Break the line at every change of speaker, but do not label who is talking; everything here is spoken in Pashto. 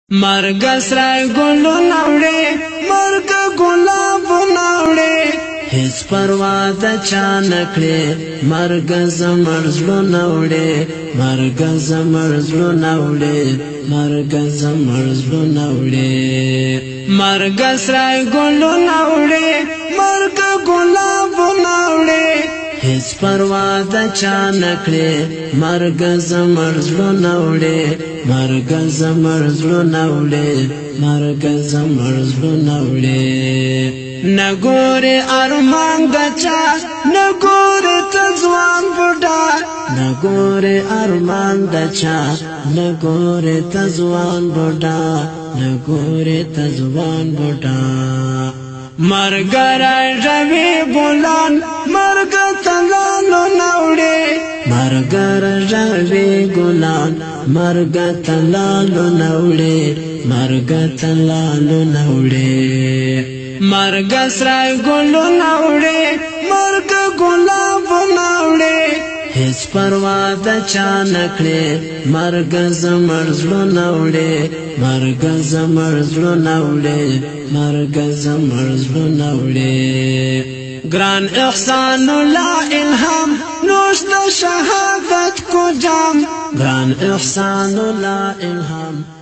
مرگ سرای گلو نوڑے مرگ گلاب نوڑے هیڅ پروا د چا نکړې مرګ زمړ زړه نوړې مرګ زمړ زړه نوړې مرګ زمړ زړه نوړې مرګ سرای ګلو نوړې مرګ ګلاب نوړې هیڅ پروا د چا نکړې مرګ زمړ زړه نوړې مرګ زمړ زړه نوړې مرګ زمړ زړه نوړې نګورې ارمان دچا نګورې تزوان بوډا نګورې ارمان دچا نګورې تزوان بوډا نګورې تزوان بوډا مرګ راځي ګلان مرګ تلالو نوړې مرګ راځي ګلان مرګ تلالو نوړې مرګ تلالو نوړې مرگ سرای گلو نوڑے مرگ گلاب نوڑے هیڅ پروا د چا نکړې مرگ زمړ زړه نوړې مرگ زمړ زړه نوړې مرگ زمړ زړه نوړې ګران احسان الله الهام نوش د شهادت کو جام ګران احسان الله الهام